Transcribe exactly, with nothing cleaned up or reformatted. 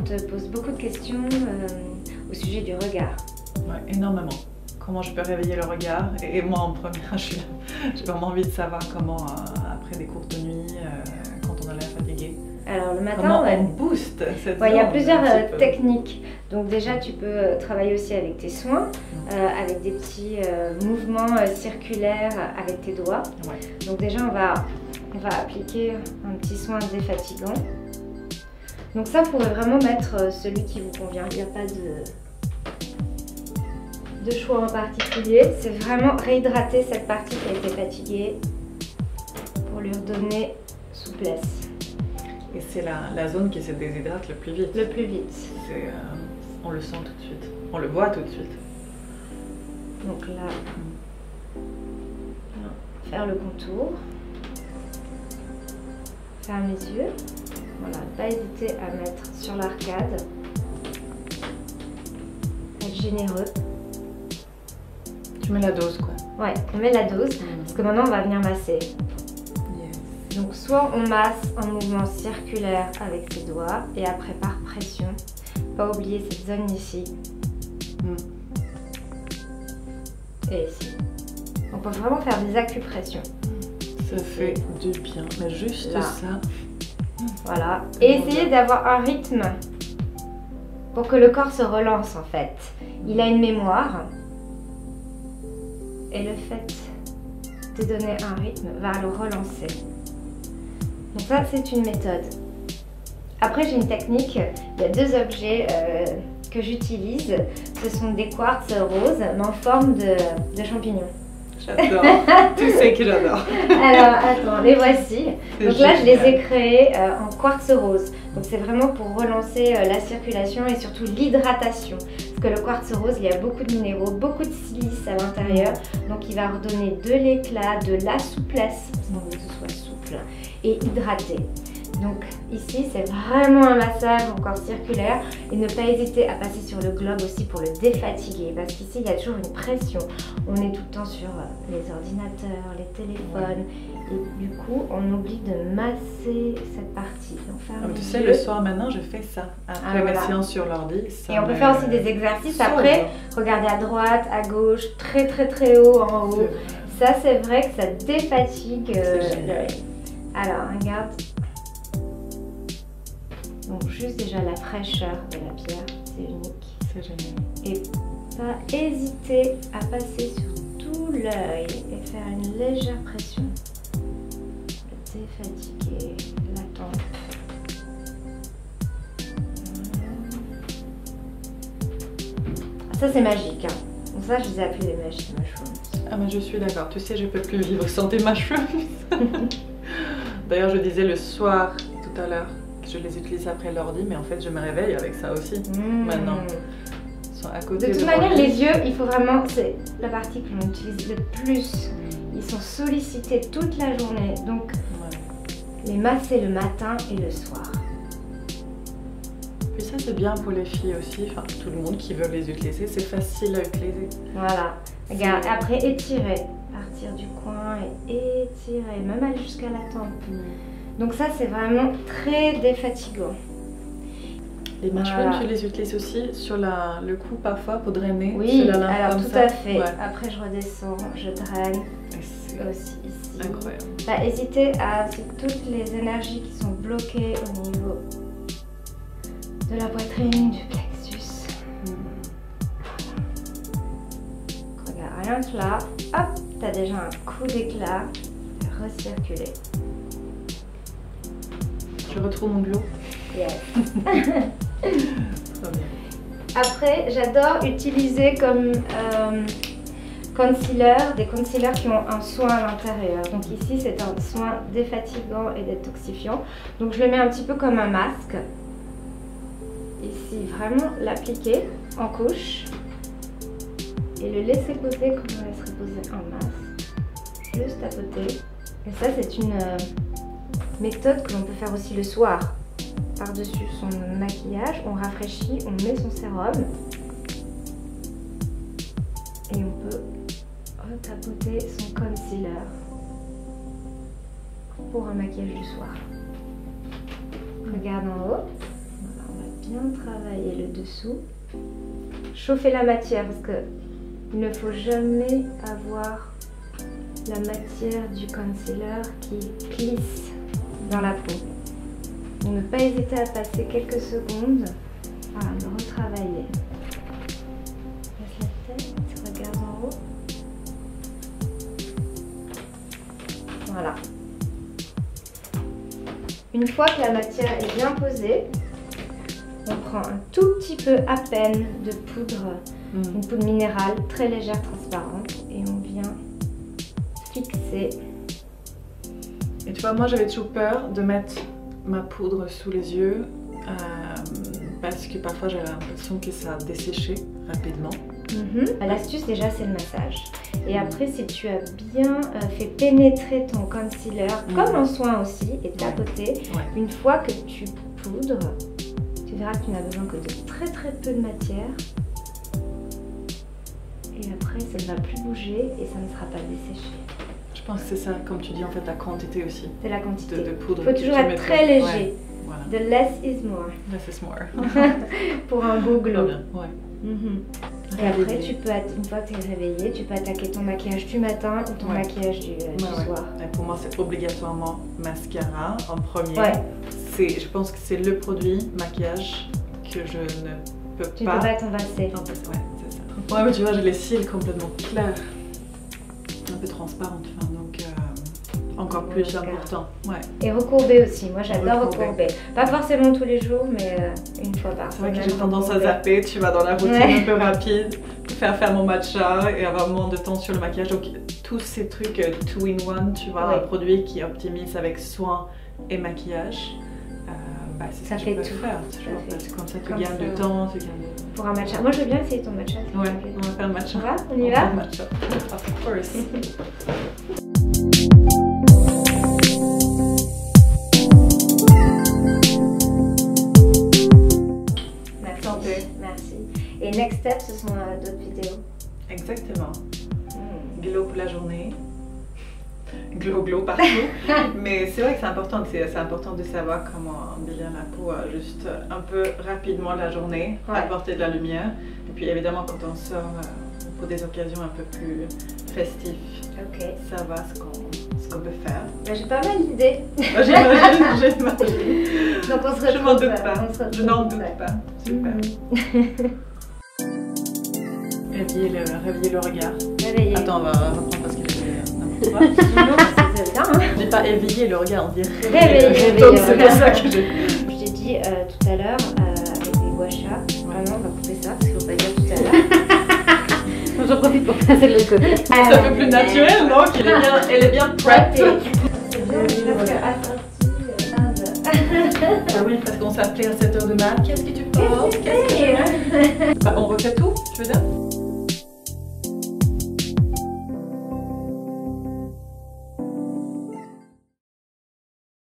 te pose beaucoup de questions euh, au sujet du regard. Ouais, énormément. Comment je peux réveiller le regard? Et, et moi en premier, j'ai vraiment envie de savoir comment, euh, après des courtes nuits, euh, quand on a l'air fatigué, Alors le matin, comment ouais. on booste cette Ouais, il y a zone, plusieurs un petit euh, peu. techniques. Donc déjà, tu peux travailler aussi avec tes soins, euh, avec des petits euh, mouvements euh, circulaires avec tes doigts. Ouais. Donc déjà, on va, on va appliquer un petit soin défatigant. Donc ça, vous pouvez vraiment mettre celui qui vous convient. Il n'y a pas de, de choix en particulier. C'est vraiment réhydrater cette partie qui a été fatiguée pour lui redonner souplesse. Et c'est la, la zone qui se déshydrate le plus vite. Le plus vite. Euh, on le sent tout de suite. On le voit tout de suite. Donc là, faire le contour. Ferme les yeux. Voilà, pas hésiter à mettre sur l'arcade. Être généreux. Tu mets la dose quoi. Ouais, on met la dose, mmh. parce que maintenant on va venir masser. Yes. Donc soit on masse en mouvement circulaire avec ses doigts et après par pression. Pas oublier cette zone ici. Mmh. Et ici. On peut vraiment faire des acupressions. Ça fait du bien, mais juste là. ça. Voilà. Et essayez d'avoir un rythme pour que le corps se relance en fait. Il a une mémoire. Et le fait de donner un rythme va le relancer. Donc ça, c'est une méthode. Après, j'ai une technique. Il y a deux objets euh, que j'utilise. Ce sont des quartz roses, mais en forme de, de champignons. J'adore. Tu sais que j'adore. Alors, attends, les voici. Donc là, je les ai créés euh, en quartz rose. Donc c'est vraiment pour relancer euh, la circulation et surtout l'hydratation. Parce que le quartz rose, il y a beaucoup de minéraux, beaucoup de silice à l'intérieur. Donc il va redonner de l'éclat, de la souplesse, parce qu'on veut que ce soit souple et hydraté. Donc ici, c'est vraiment un massage encore circulaire. Et ne pas hésiter à passer sur le globe aussi pour le défatiguer. Parce qu'ici, il y a toujours une pression. On est tout le temps sur les ordinateurs, les téléphones. Et du coup, on oublie de masser cette partie. Donc, faire Ah, tu sais, le soir maintenant, je fais ça. Après ah, mes voilà. séances sur l'ordi. Et on peut faire aussi des exercices. sauve. Après, regardez à droite, à gauche, très très très haut, en haut. Ça, c'est vrai que ça défatigue euh, l'œil. Alors, regarde. Donc juste déjà la fraîcheur de la pierre, c'est unique. C'est génial. Et pas hésiter à passer sur tout l'œil et faire une légère pression. Le défatiguer, la tempe. Ça c'est magique. Hein. Donc ça je les ai appelés les magic mushrooms. Ah mais je suis d'accord. Tu sais, je peux plus vivre sans tes mushrooms. D'ailleurs, je disais le soir tout à l'heure. Je les utilise après l'ordi, mais en fait je me réveille avec ça aussi mmh. maintenant. Ils sont à côté de toute de manière, les yeux, il faut vraiment, c'est la partie que l'on utilise le plus. Ils sont sollicités toute la journée, donc ouais. les masser le matin et le soir. Puis ça c'est bien pour les filles aussi, enfin tout le monde qui veut les utiliser, c'est facile à utiliser. Voilà, regarde, après étirer, partir du coin et étirer, même aller jusqu'à la tempe. Mmh. Donc ça, c'est vraiment très défatigant. Les mushrooms, voilà. Tu les utilises aussi sur la, le cou parfois pour drainer? Oui, la alors comme tout ça. à fait. Ouais. Après, je redescends, je draine aussi ici. Incroyable. Bah, hésitez à toutes les énergies qui sont bloquées au niveau de la poitrine, du plexus. Mmh. Regarde, rien que là, hop, t'as déjà un coup d'éclat. Recirculer. Je retrouve mon glow. Yes. Après, j'adore utiliser comme euh, concealer, des concealers qui ont un soin à l'intérieur. Donc ici, c'est un soin défatigant et détoxifiant. Donc je le mets un petit peu comme un masque. Ici, vraiment l'appliquer en couche. Et le laisser poser comme on laisserait poser un masque. Juste à côté. Et ça, c'est une... Euh, méthode que l'on peut faire aussi le soir. Par-dessus son maquillage, on rafraîchit, on met son sérum et on peut retapoter son concealer pour un maquillage du soir. Regarde en haut, voilà, on va bien travailler le dessous. Chauffer la matière parce que il ne faut jamais avoir la matière du concealer qui glisse dans la peau. Donc ne pas hésiter à passer quelques secondes à le retravailler. Laisse la tête, regarde en haut. Voilà. Une fois que la matière est bien posée, on prend un tout petit peu à peine de poudre, mmh. une poudre minérale très légère, transparente, et on vient fixer. Et tu vois, moi j'avais toujours peur de mettre ma poudre sous les yeux euh, parce que parfois j'avais l'impression que ça desséchait rapidement. Mmh. L'astuce déjà c'est le massage. Et après si tu as bien euh, fait pénétrer ton concealer, mmh. comme en soin aussi, et de la côté, ouais. une fois que tu poudres, tu verras que tu n'as besoin que de très très peu de matière. Et après ça ne va plus bouger et ça ne sera pas desséché. Je pense que c'est ça, comme tu dis, en fait, la quantité aussi. C'est la quantité. De, de poudre. Il faut toujours être très léger. Ouais, voilà. The less is more. Less is more. Pour un beau glow. Bien, ouais. Mm-hmm. Et après, tu peux, une fois que tu es réveillée, tu peux attaquer ton maquillage du matin ou ton ouais. maquillage du, euh, du ouais, soir. Ouais. Et pour moi, c'est obligatoirement mascara en premier. Ouais. Je pense que c'est le produit maquillage que je ne peux tu pas... Tu peux pas t'envasser. En fait, ouais, c'est ça. Ouais, mais tu vois, j'ai les cils complètement clairs. Un peu transparente, enfin, donc euh, encore plus okay. important. Ouais. Et recourber aussi, moi j'adore recourber. recourber. Pas forcément tous les jours, mais euh, une fois par semaine. C'est vrai que j'ai recourber. tendance à zapper, tu vas dans la routine ouais. un peu rapide, faire faire mon matcha et avoir moins de temps sur le maquillage. Donc tous ces trucs euh, two in one, tu vois, ouais. un produit qui optimise avec soin et maquillage. Euh, bah, c'est ça que fait tu peux tout faire, tu vois, parce que comme ça tu comme gagnes ça. du temps, tu gagnes de... Pour un matcha. Moi je veux bien essayer ton matcha. Ouais, on va faire un matcha. On va On y on va un matcha. Of course. Merci. Santé. Merci. Et next step, ce sont euh, d'autres vidéos. Exactement. Mm. Glow pour la journée. Glow glow partout. Mais c'est vrai que c'est important, c'est important de savoir comment embellir la peau euh, juste un peu rapidement la journée, ouais. apporter de la lumière. Et puis évidemment quand on sort euh, pour des occasions un peu plus festives, okay. savoir ce qu'on ce qu'on peut faire. Ben, j'ai pas mal d'idées. J'imagine, j'imagine. Donc on se retrouve. Je m'en doute pas. Je n'en doute ouais. pas. Super. Mm-hmm. Réveiller le, réveiller le regard. Réveiller. Attends, on va reprendre parce que non, c'est bien. Hein. On dit pas éveiller le regard, on dit réveiller. Réveiller. Donc c'est pour ça que j'ai... Je t'ai dit euh, tout à l'heure euh, avec les gua sha. Vraiment, on va couper ça parce qu'il ne faut pas dire tout à l'heure. J'en profite pour passer de l'autre côté. Ça ah, fait plus naturel, non? Elle est bien, elle est bien prepped. C'est bien, parce que assorti. Ah oui, parce qu'on s'appelait à sept heures de mat. Qu'est-ce que tu penses? Qu'est-ce que